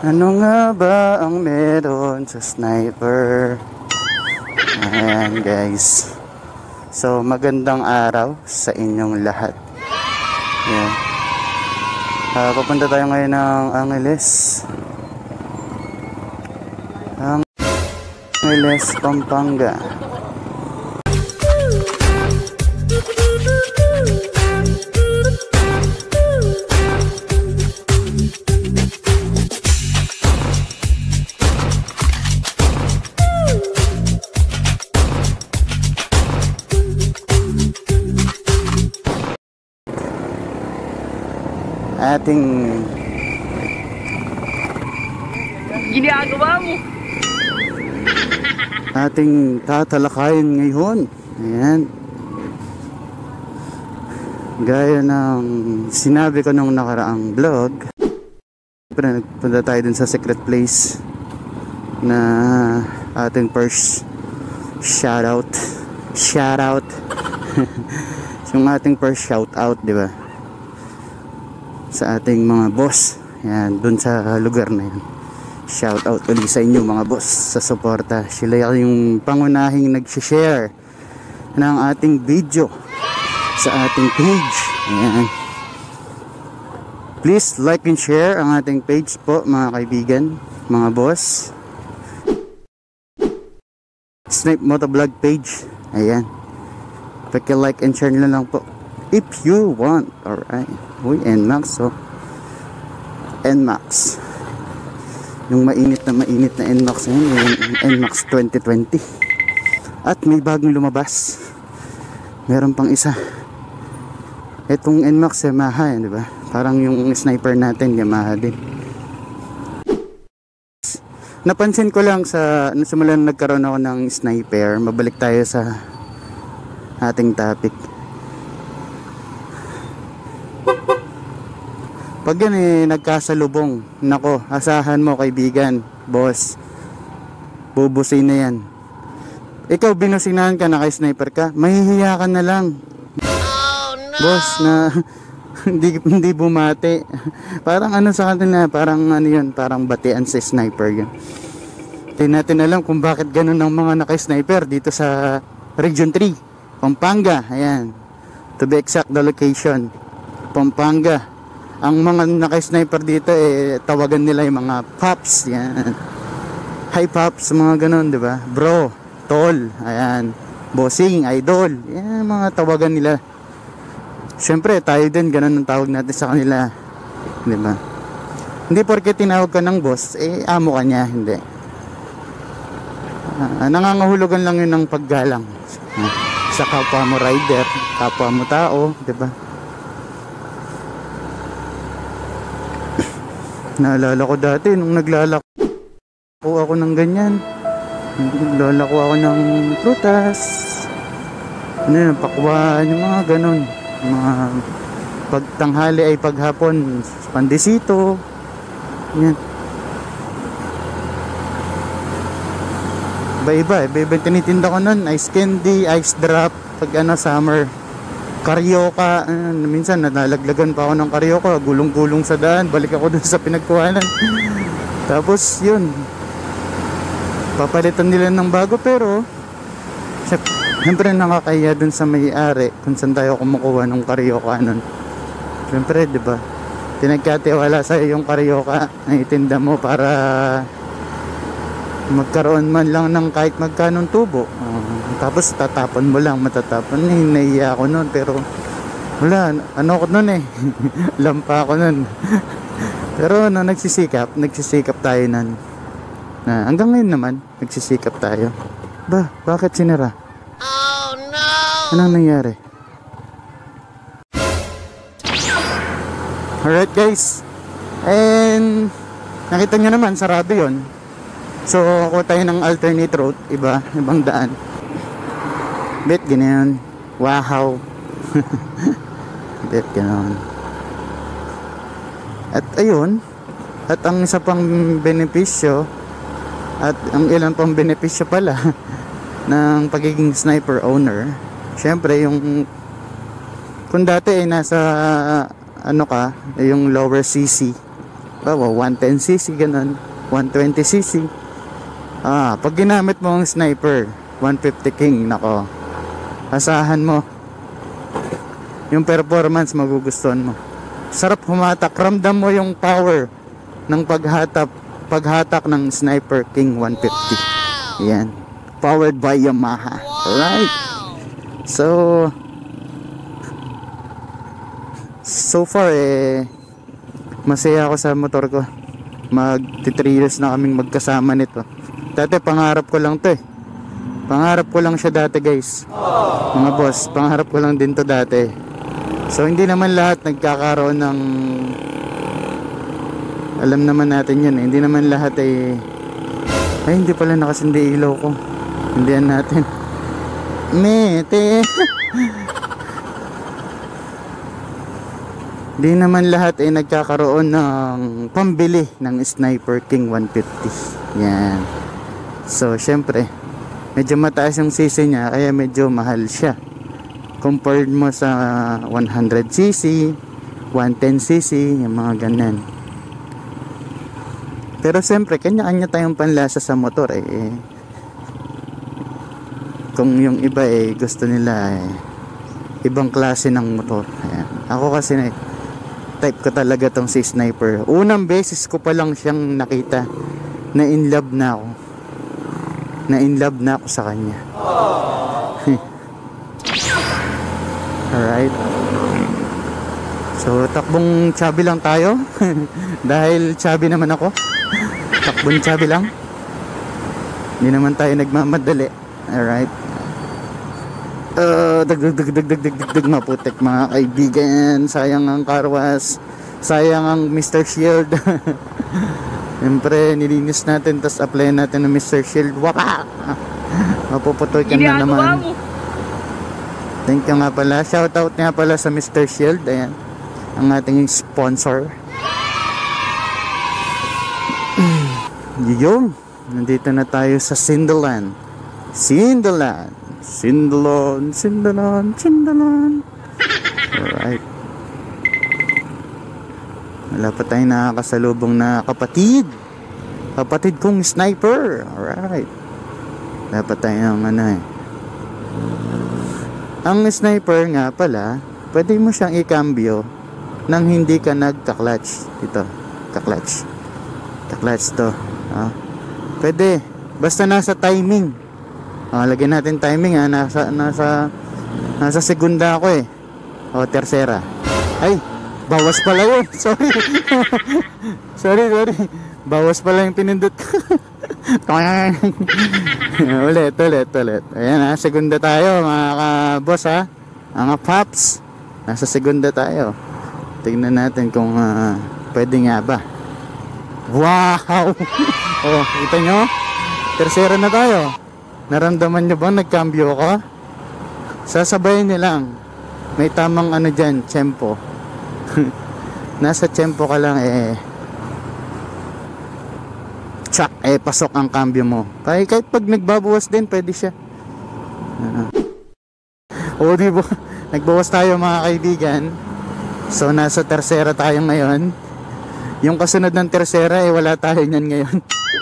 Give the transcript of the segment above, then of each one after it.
Ano nga ba ang meron sa sniper? Ayan guys. So magandang araw sa inyong lahat. Ayan. Papunta tayo ngayon ng Angeles. Angeles, Pampanga. Ating ginagawa mo. Ating tatalakayin ngayon. Ayan. Gaya ng sinabi ko nung nakaraang vlog, pero nagpunta tayo dun sa secret place na ating first shoutout. Yung ating first shoutout, di ba? Sa ating mga boss. Yan, dun sa lugar na yan. Shout out ulit sa inyo mga boss sa suporta. Sila yung pangunahing nag-share ng ating video sa ating page. Ayan. Please like and share ang ating page po mga kaibigan, mga boss. Snipe Motovlog page. Ayan. Paki-like and share na lang po if you want. Alright. Uy, NMAX oh. NMAX. Yung mainit na NMAX yun, yung NMAX 2020. At may bagong lumabas. Meron pang isa. Itong NMAX Yamaha yan, di ba? Parang yung sniper natin Yamaha din. Napansin ko lang sa simula nagkaroon ako ng sniper. Mabalik tayo sa ating topic. Pag yan nagkasalubong, nako, asahan mo kaibigan, boss, bubusin na yan. Ikaw binusinahan ka, naka-sniper ka, mahihiya ka na lang. Oh, no! Boss na hindi bumati. Parang ano sa kanila, parang ano yun, parang batian sa sniper yun. Hindi natin alam kung bakit ganun ang mga naka-sniper dito sa Region 3, Pampanga. Ayan, to be exact the location, Pampanga. Ang mga naka-sniper dito tawagan nila yung mga pops, yan. Hi pops, mga ganun, 'di ba? Bro, tol, ayan. Bossing, idol. Yan mga tawagan nila. Syempre, tayo din ganun ang tawag natin sa kanila. 'Di ba? Hindi porke tinawag ka ng boss, amo ka niya, hindi. Nangangahulugan lang 'yun ng paggalang. Sa kapwa mo rider, kapwa mo tao, 'di ba? Naalala ko dati nung naglalako ako ng ganyan. Naglalako ako ng prutas. Ano yun, pakwan, yung mga ganun. Mga pagtanghali ay paghapon, pandesito. Yan. Iba-iba tinitinda ko nun. Ice candy, ice drop, pag summer. Karyoka, minsan nalalaglagan pa ako ng karyoka, gulong-gulong sa daan, balik ako dun sa pinagkuhanan. Tapos yun, papalitan nila ng bago, pero siyempre nakakaya dun sa may-ari kung saan tayo kumukuha ng karyoka nun. Siyempre, di ba, pinagkatiwala sa'yo yung karyoka na itinda mo para magkaroon man lang ng kahit magkanong tubo. Tapos tatapon mo lang, matatapon. Naiiya ako nun, pero wala, ano ko nun lampa ako nun. Pero nagsisikap tayo nun. Hanggang ngayon naman nagsisikap tayo. Bakit sinira? Oh no! Anong nangyari? Alright guys, and nakita nyo naman, sarado yun. So kuha tayo ng alternate route, ibang daan. Bet ganyan. Wow. Bet ganyan. At ayun, at ang isa pang benepisyo, at ang ilan pang benepisyo pala ng pagiging sniper owner, syempre yung kung dati nasa ano ka, yung lower CC, bawa 110cc ganun, 120cc. Pag ginamit mo ang sniper 150 King, nako, asahan mo yung performance, magugustuhan mo. Sarap humatak, ramdam mo yung power ng paghatak ng Sniper King 150. Yan, powered by Yamaha. Alright, so far masaya ako sa motor ko. Magti 3 years na kaming magkasama nito. Dati pangarap ko lang to pangarap ko lang siya dati, guys, mga boss. Pangarap ko lang din to dati. So hindi naman lahat nagkakaroon ng, alam naman natin yun hindi naman lahat ay hindi pala nakasindi ilaw ko. Hindihan natin. Mete. Hindi naman lahat ay nagkakaroon ng pambili ng Sniper King 150. Yan. So syempre medyo mataas yung cc niya, kaya medyo mahal siya compared mo sa 100cc, 110cc, yung mga ganun. Pero siyempre kanya-kanya tayong panlasa sa motor kung yung iba gusto nila ibang klase ng motor. Ayan. Ako kasi type ko talaga tong si Sniper. Unang beses ko pa lang siyang nakita, na in love na ako sa kanya. Alright, so takbong chubby lang tayo. Dahil chubby naman ako, takbong chubby lang, hindi naman tayo nagmamadali. Alright, dag maputik mga kaibigan. Sayang ang carwash, sayang ang Mr. Shield. Siyempre nilinis natin, tapos apply natin ng Mr. Shield. Waka, mapuputoy ka na naman. Thank you nga pala, shoutout nga pala sa Mr. Shield. Ayan, ang ating sponsor. Yung nandito na tayo sa Sindalan. Alright, wala pa tayong nakakasalubong na kapatid kong Sniper. Alright, dapat tayong ang Sniper nga pala, pwede mo siyang i-cambio nang hindi ka nagka-clutch. Ito, ka-clutch to. Pwede, basta nasa timing. Lagyan natin timing. Nasa segunda ako tercera. Ay, bawas pala yun. Sorry. Bawas pala yung pinindot ko. ulit. Ayan, segunda tayo mga ka-boss, mga paps. Nasa segunda tayo. Tingnan natin kung pwede nga ba. Wow. Kita nyo, tercera na tayo. Naramdaman nyo bang nagkambyo ko? Sasabayin nyo lang. May tamang dyan, tempo. Nasa tempo ka lang tsak, pasok ang cambio mo. Kahit pag nagbabawas din, pwede siya. Diba? Nagbawas tayo mga kaibigan. So nasa tercera tayo ngayon. Yung kasunod ng tercera wala tayo niyan ngayon.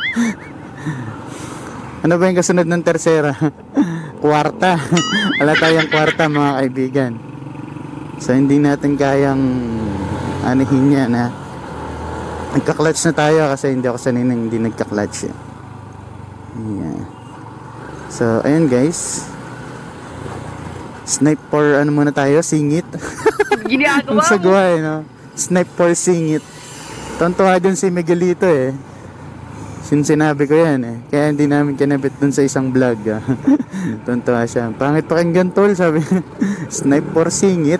Ano ba yung kasunod ng tercera? Kwarta. Wala tayong kwarta mga kaibigan. So hindi natin kayang anihin yan nagka-clutch na tayo kasi hindi ako sanay nang hindi nagka-clutch. Yeah. So ayun guys, snipe for muna tayo, singit. Ginagawa mo sagwa snipe for singit. Tontuwa dun si Miguelito sinabi ko yan kaya hindi namin kinabit dun sa isang vlog. Tontuwa siya, pangit pakinggan tol, sabi. Snipe for singit.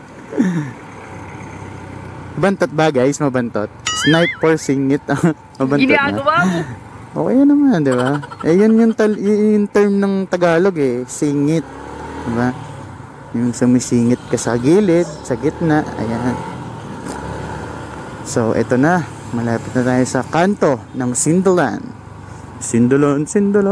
Bantot ba guys, mabantot? Snipe for singit. Mabantot ginagawa mo. Okay naman, di ba? Yun yung term ng Tagalog singit, di ba? Yung sumisingit ka sa gilid, sa gitna, ayan. So ito na, malapit na tayo sa kanto ng Sindalan. Sindalan.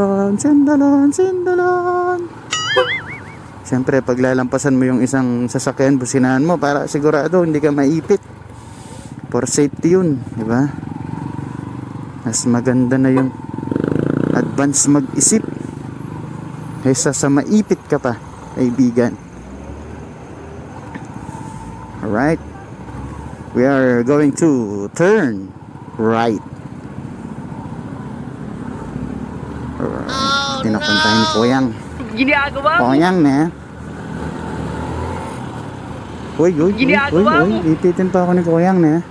Siyempre pag lalampasan mo yung isang sasakyan, businahan mo para sigurado hindi ka maipit. For safety yun, di ba? Mas maganda na yung advance mag-isip kaysa sa maipit ka pa, kaibigan. Alright, we are going to turn right. Tinapuntahin ko yang Koyang na. Uy, ipitin pa ako ni Koyang na.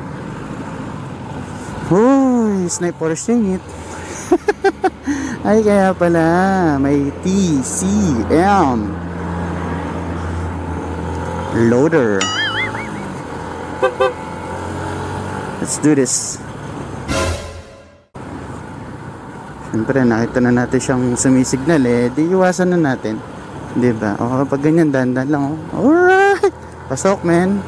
Uy, sniper singit. Ay, kaya pala may TCM loader. Let's do this. Siyempre, nakita na natin siyang sumisignal di iwasan na natin. Diba? O kapag ganyan, dandan lang. Alright! Pasok, men!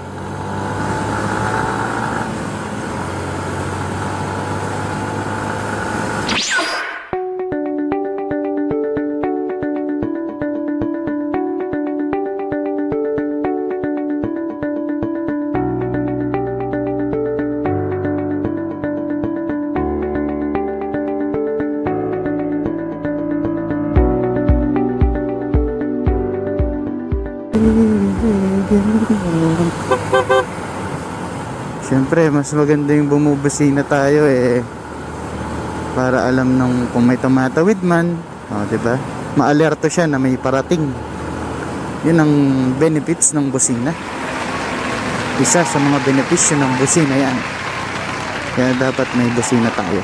Siyempre, mas maganda yung bumubusina tayo para alam nung kung may tumatawid man, diba? Maalerto siya na may parating. Yun ang benefits ng busina. Isa sa mga benepisyo ng busina yan. Kaya dapat may busina tayo.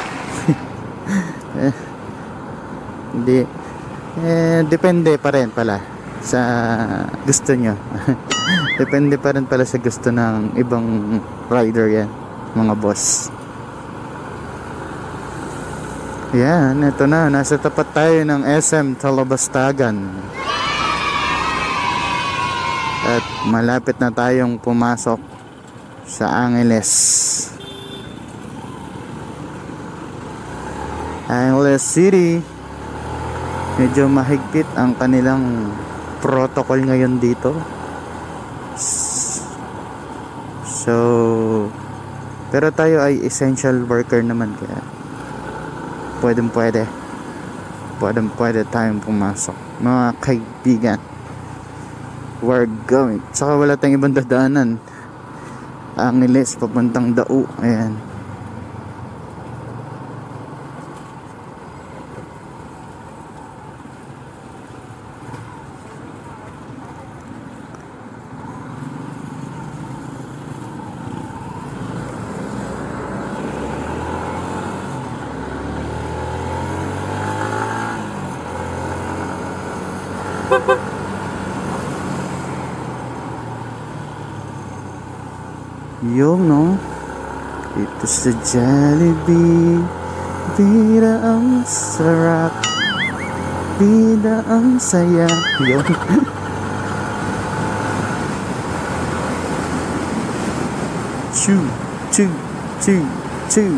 Hindi. Depende pa rin pala sa gusto nyo. Depende pa rin pala sa gusto ng ibang rider yan, mga boss. Yan, ito na, nasa tapat tayo ng SM Talabastagan. At malapit na tayong pumasok sa Angeles. Angeles City. Medyo mahigpit ang kanilang protocol ngayon dito. So, pero tayo ay essential worker naman, kaya pwede tayong pumasok, mga kaibigan. We're going. Saka wala tayong ibang dadaanan. Angeles papuntang Dao. Ayan. Yung ito sa Jollibee, bida ang sarap, bida ang saya. Yung choo, choo, choo, choo.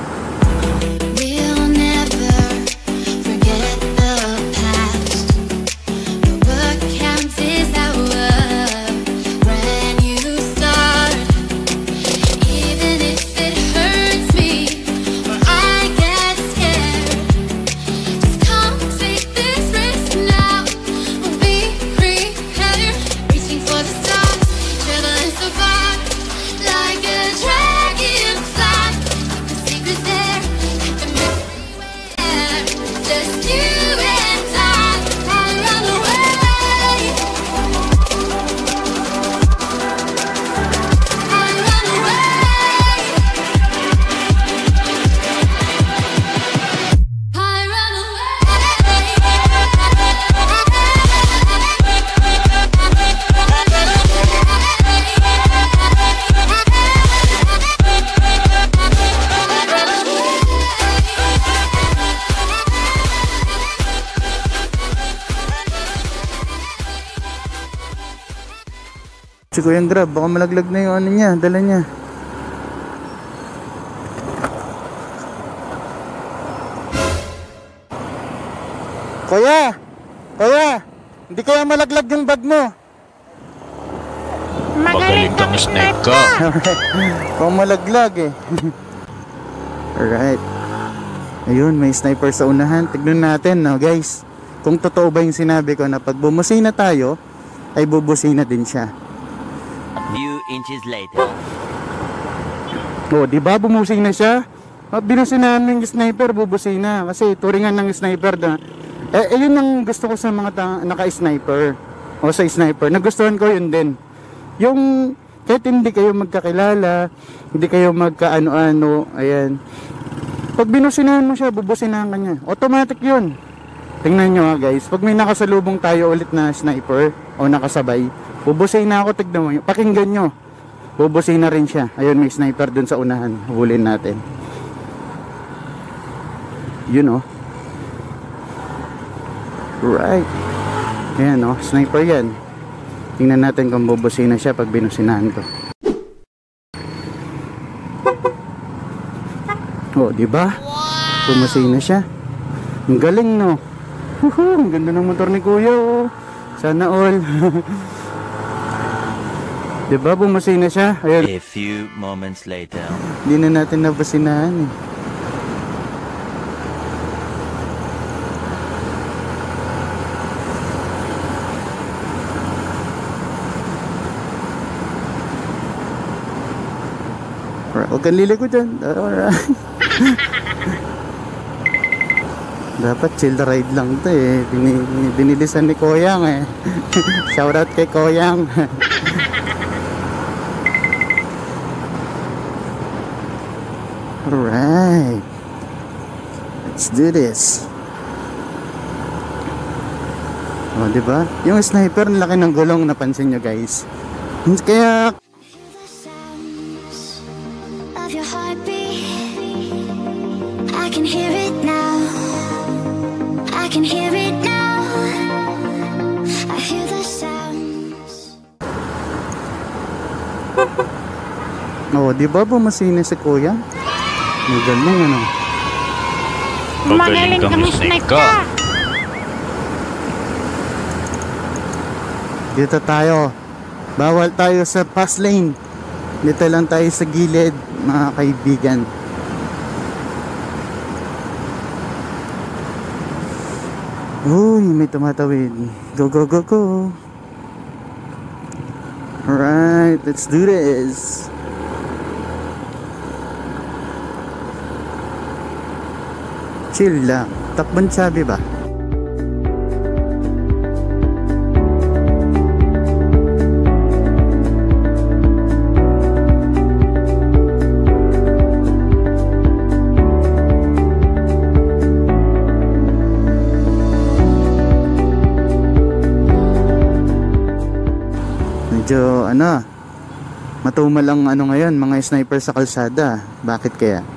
Si Kuyang Grab, baka malaglag na yung ano niya, dala niya. Kuya! Kuya! Hindi kaya malaglag yung bag mo? Magaling kang snipe ka. Kung malaglag eh. Alright. Ayun, may sniper sa unahan. Tignan natin, no, guys. Kung totoo ba yung sinabi ko na pag bumusina tayo, ay bubusina din siya. A few inches later. Oh, di ba bumusina siya? Binusinahan ng sniper, bubusina. Kasi turingan ng sniper na. Yun ang gusto ko sa mga naka-sniper. O sa sniper. Nagustuhan ko yun din. Yung kahit hindi kayo magkakilala, hindi kayo magkaano-ano, ayan. Pag binusinahan mo siya, bubusinahan ka niya. Automatic yun. Tingnan nyo ha guys, pag may nakasalubong tayo ulit na sniper o nakasabay, bubusina ako, tignan mo. Pakinggan nyo. Bubusina rin siya. Ayun, may sniper dun sa unahan. Hubulin natin. Yun oh. Right. Ayan oh, sniper yan. Tingnan natin kung bubusina siya pag binusinahan ko. Oh, di ba? Bumusina siya. Ang galing no. Ang ganda ng motor ni Kuya oh. Sana all. Di ba bumusina siya? Ayun. A few moments later. Hindi na natin nabusinahan eh. Huwag kang liliko dyan. Alright. Dapat chill ride lang to eh. Binilisan ni Koyang eh. Shoutout kay Koyang. Alright. Let's do this. Oh, diba? Yung sniper, ang laki ng gulong, napansin nyo guys. Kaya of your heartbeat, I can hear it now. I can hear it now. I hear the sounds. oh, di ba bumasina si Kuya? Magaling ano. Magaling kang snipe ka. Dito tayo. Bawal tayo sa fast lane. Dito lang tayo sa gilid, mga kaibigan. Uy, may tumatawid. Go, go, go, go. Alright, let's do this. Chill lang. Takban sabi ba? Medyo matumal ang ngayon mga sniper sa kalsada. Bakit kaya?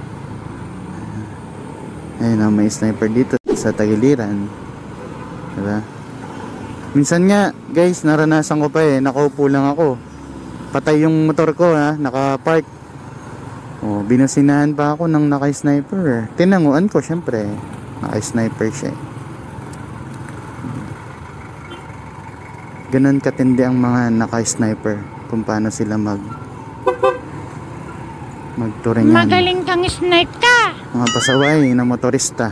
Ayun may sniper dito sa tagiliran, diba? Minsan nga guys, naranasan ko pa nakaupo lang ako, patay yung motor ko nakapark, binusinahan pa ako ng naka-sniper. Tinanguan ko syempre, naka-sniper siya. Ganun katindi ang mga naka-sniper kung paano sila magturingan. Magaling kang snipe ka. Mga pasaway na motorista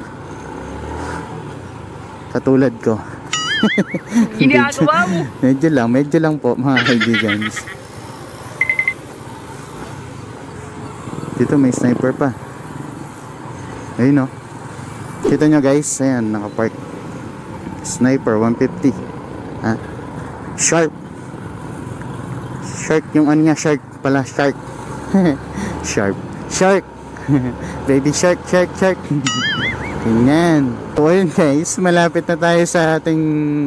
katulad ko. Ginagawa mo. Medyo lang po mga kaibigan. Dito may sniper pa. Ayun kita nyo guys, ayan nakapark. Sniper 150. Shark yung shark pala, shark. Shark baby shark. Ganyan. So ayun guys, malapit na tayo sa ating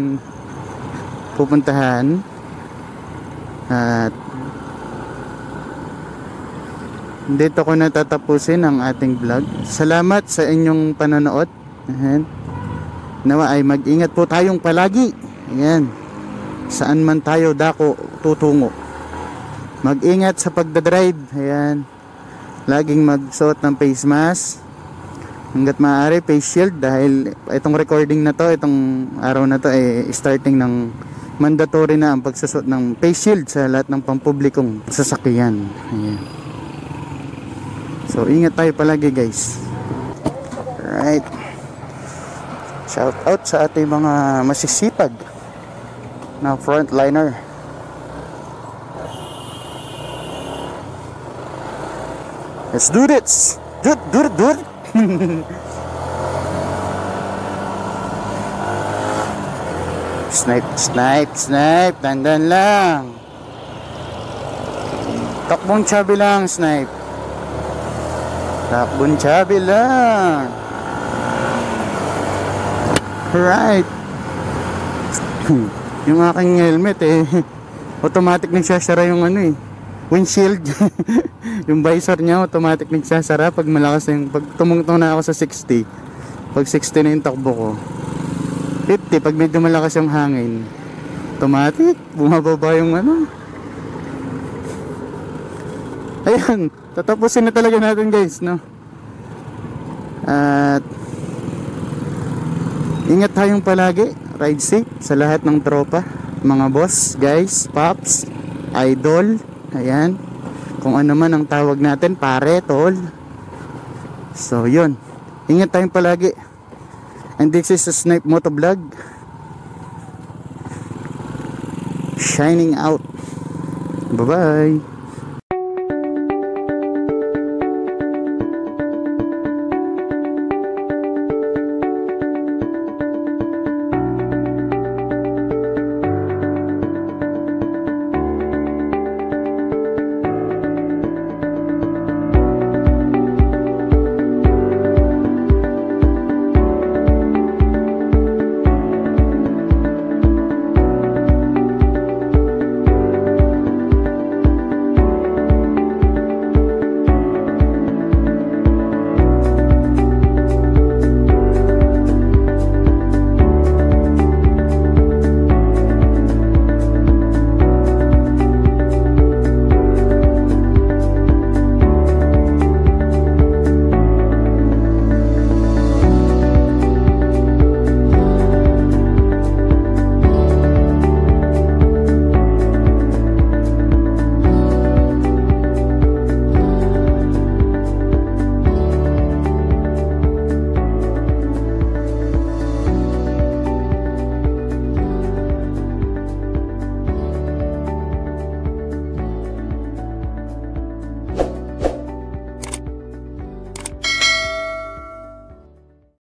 pupuntahan at dito ko natatapusin ang ating vlog. Salamat sa inyong panonood. Nawa ay mag-ingat po tayong palagi. Ayan. Saan man tayo dako tutungo. Mag-ingat sa pagdadrive. Ayan. Laging magsuot ng face mask. Hanggat maaari face shield dahil itong recording na to, itong araw na to ay starting ng mandatory na ang pagsusot ng face shield sa lahat ng pampublikong sasakyan. Ayan. So ingat tayo palagi guys. Alright. Shout out sa ating mga masisipag na frontliner. Let's do this. Do it. Snipe. Dandan lang. Takbong chubby lang, snipe. Takbong chubby lang. Right. Yung aking helmet automatic nagsasara yung windshield. Yung visor niya automatic nagsasara pag malakas pag tumungtong na ako sa 60. Pag 60 na yung takbo ko. 50 pag medyo malakas yung hangin. Automatic bumababa yung Ayan, tatapusin na talaga natin guys, no? At ingat tayong palagi. Ride safe sa lahat ng tropa, mga boss, guys, pops, idol. Ayan, kung ano man ang tawag natin, pare, tol. So yun, ingat tayong palagi. And this is a Snipe Motovlog shining out. Bye bye.